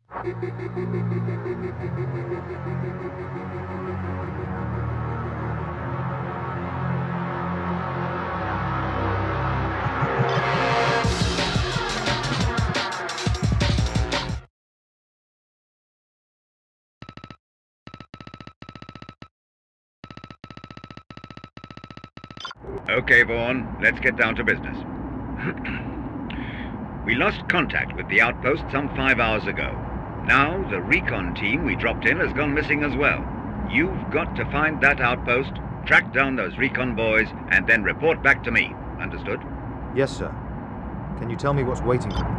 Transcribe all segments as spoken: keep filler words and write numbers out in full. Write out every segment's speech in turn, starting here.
Okay, Vaughn, let's get down to business. We lost contact with the outpost some five hours ago. Now, the recon team we dropped in has gone missing as well. You've got to find that outpost, track down those recon boys, and then report back to me. Understood? Yes, sir. Can you tell me what's waiting for me?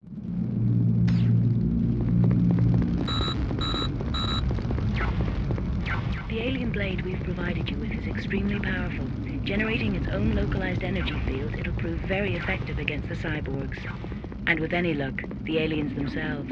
The alien blade we've provided you with is extremely powerful. Generating its own localized energy field, it'll prove very effective against the cyborgs. And with any luck, the aliens themselves.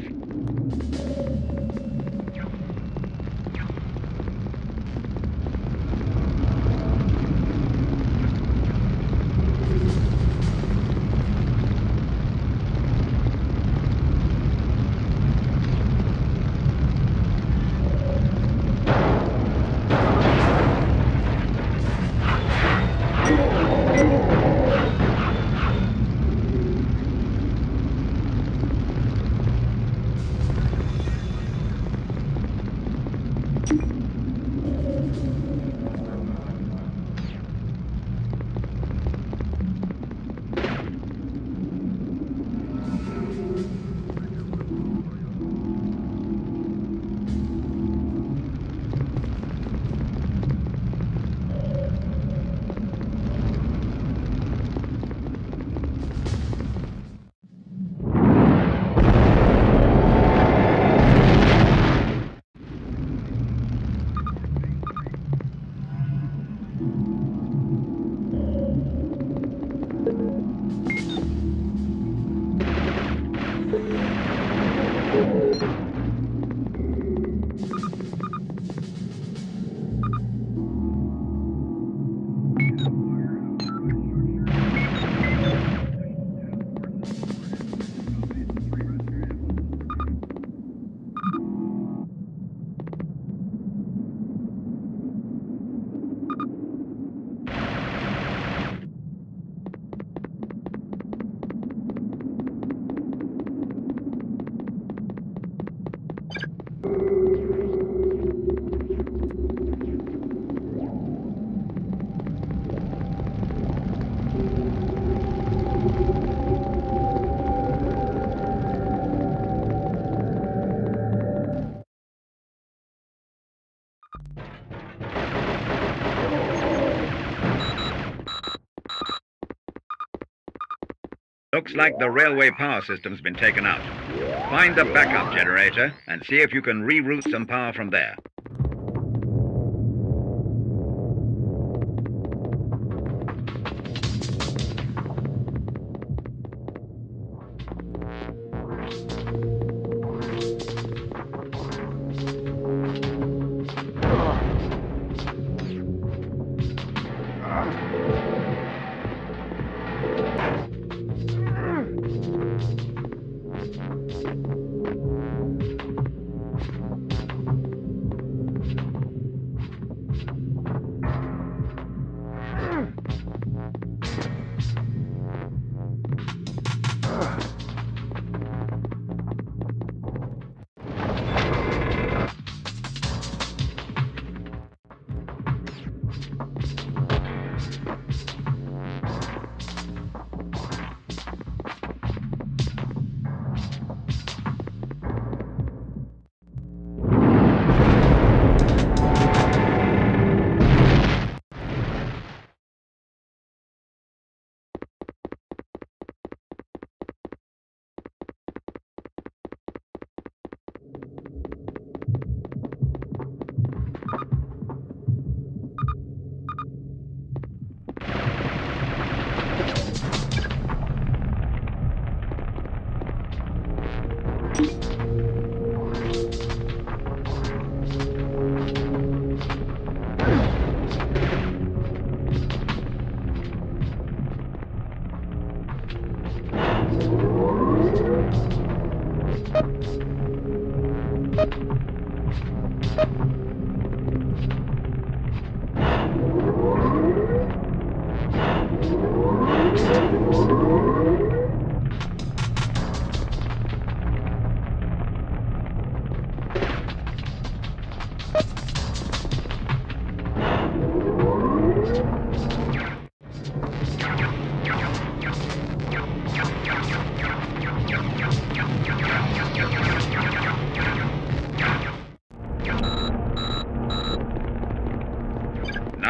Looks like the railway power system's been taken out. Find the backup generator and see if you can reroute some power from there.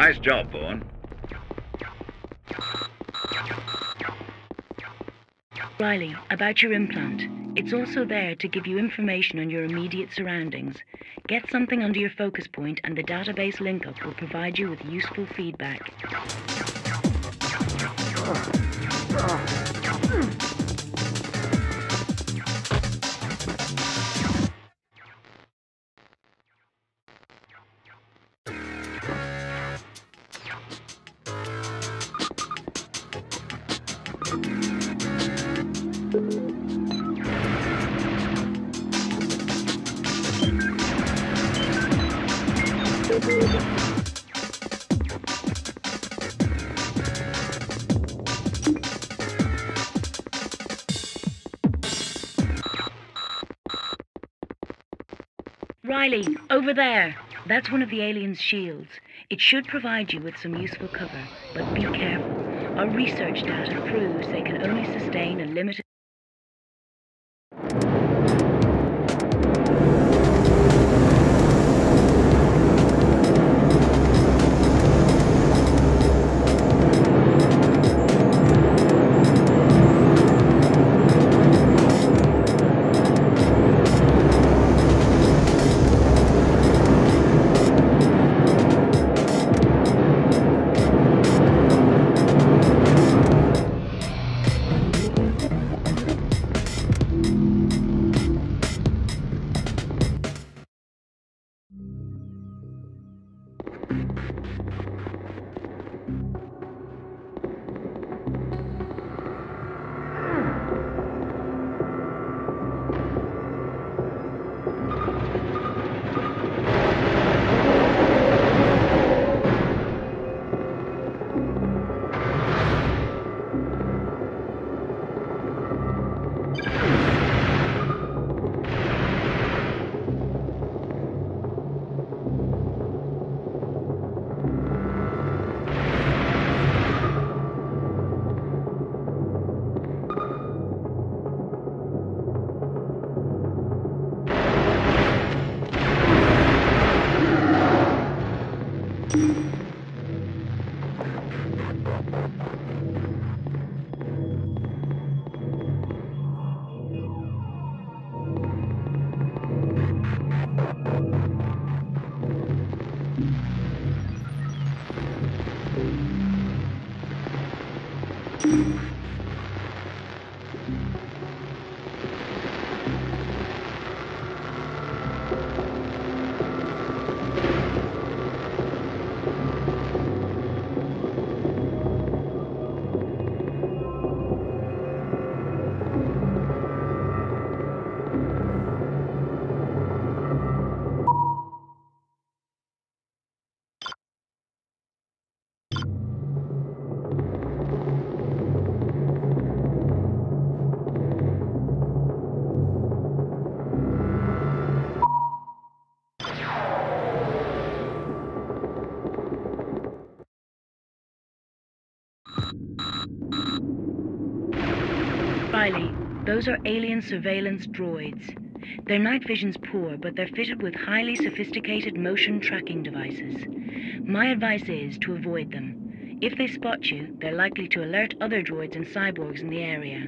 Nice job, Vaughn. Riley, about your implant. It's also there to give you information on your immediate surroundings. Get something under your focus point and the database link-up will provide you with useful feedback. Riley, over there. That's one of the aliens' shields. It should provide you with some useful cover, but be careful. Our research data proves they can only sustain a limited... Riley, those are alien surveillance droids. Their night vision's poor, but they're fitted with highly sophisticated motion tracking devices. My advice is to avoid them. If they spot you, they're likely to alert other droids and cyborgs in the area.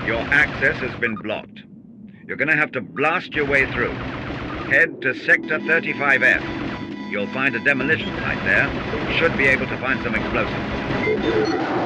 Your access has been blocked. You're going to have to blast your way through. Head to Sector thirty-five F. You'll find a demolition site there. You should be able to find some explosives.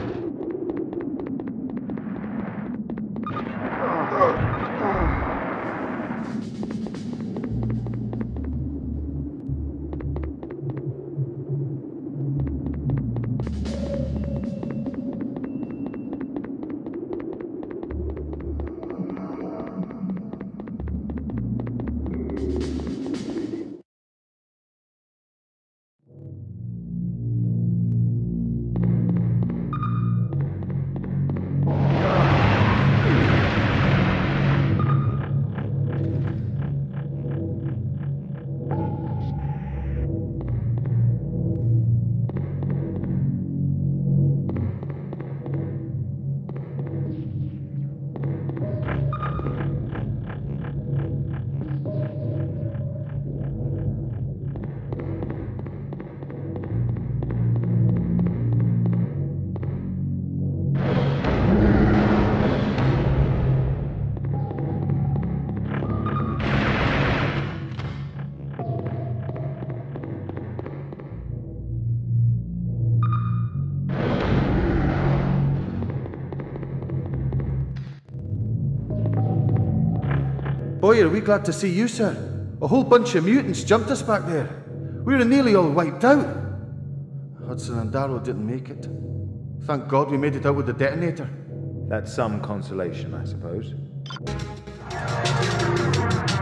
Boy, are we glad to see you, sir. A whole bunch of mutants jumped us back there. We were nearly all wiped out. Hudson and Darrow didn't make it. Thank God we made it out with the detonator. That's some consolation, I suppose.